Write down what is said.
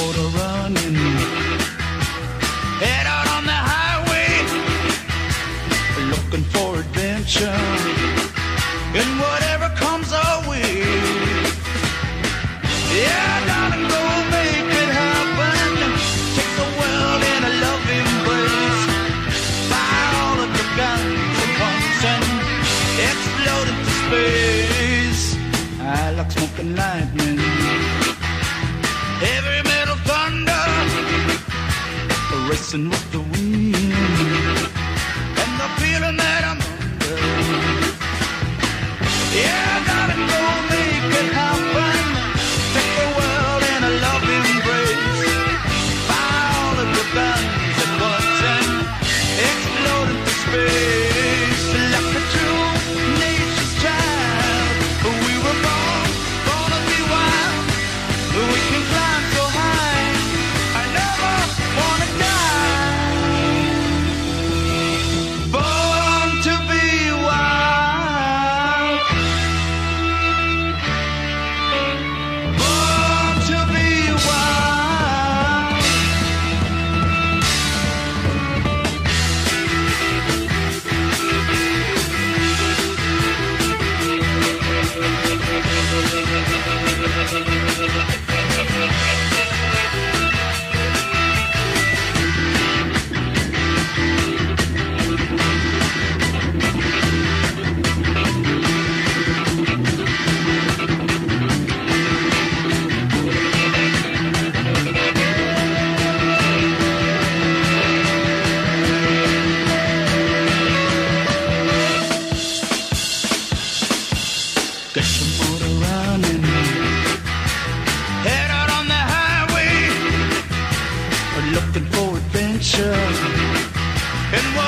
motor running, head out on the highway, looking for adventure, and whatever comes our way. Yeah, darling, go make it happen. Take the world in a loving embrace. Fire all of your guns at once and explode into space. I like smoking lightning, heavy metal thunder, racing with the wind, and the feeling that I'm under. Yeah, darling, go make it happen. Take the world in a loving embrace. Fire all of your guns at once and explode into space. Like a true nature's child, we were born to be wild. We can climb so high, I never wanna die. Born to be wild. Born to be wild. Get your motor running, head out on the highway, looking for adventure, and